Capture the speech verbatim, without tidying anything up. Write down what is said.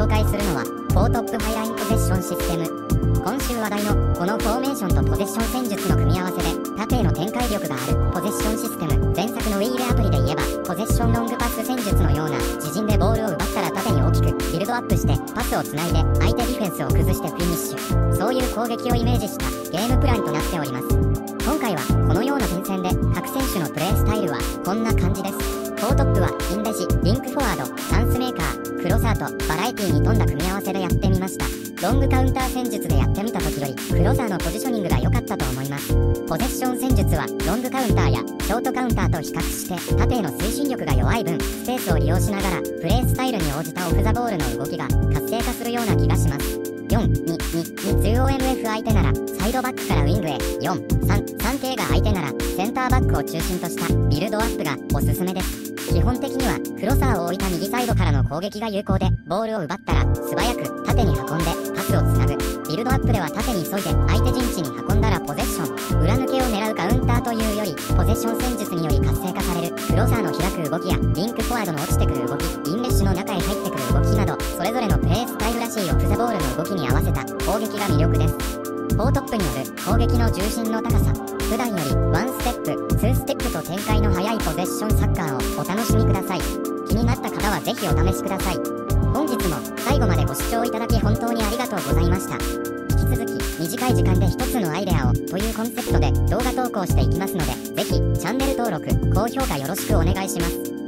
紹介するのはフォートップハイラインポゼッションシステム。今週話題のこのフォーメーションとポゼッション戦術の組み合わせで縦への展開力があるポゼッションシステム。前作のウィーレアプリで言えばポゼッションロングパス戦術のような自陣でボールを奪ったら縦に大きくビルドアップしてパスをつないで相手ディフェンスを崩してフィニッシュ、そういう攻撃をイメージしたゲームプランとなっております。今回はこのような前線で各選手のプレースタイルはこんな感じです。フォートップはインレジ、リンクフォワード、チャンスメーカー、クロサーとバラエティに富んだ組み合わせでやってみました。ロングカウンター戦術でやってみた時よりクロサーのポジショニングが良かったと思います。ポゼッション戦術はロングカウンターやショートカウンターと比較して縦への推進力が弱い分スペースを利用しながらプレースタイルに応じたオフザボールの動きが活性化するような気がします。よん、に、に、に、ツーオーエムエフ 相手ならサイドバックからウィングへ。よん、さん、さんケー が相手ならセンターバックを中心としたビルドアップがおすすめです。基本的にはクロサーを置いた右サイドからの攻撃が有効で、ボールを奪ったら素早く縦に運んでパスをつなぐ。ビルドアップでは縦に急いで相手陣地に運んだらポゼッション、裏抜けを狙うカウンターというよりポゼッション戦術により活性化されるクロサーの開く動きやリンクフォワードの落ちてくる動き、インレッシュの中へ入ってくる動きなどそれぞれのプレースタイルらしいオフザボールの動きに合わせた攻撃が魅力です。フォートップによる攻撃の重心の高さ、普段よりワンステップ、ツーステップと展開の速いポゼッションサッカーをお楽しみください。気になった方はぜひお試しください。本日も最後までご視聴いただき本当にありがとうございました。引き続き短い時間で一つのアイデアをというコンセプトで動画投稿していきますので、ぜひチャンネル登録、高評価よろしくお願いします。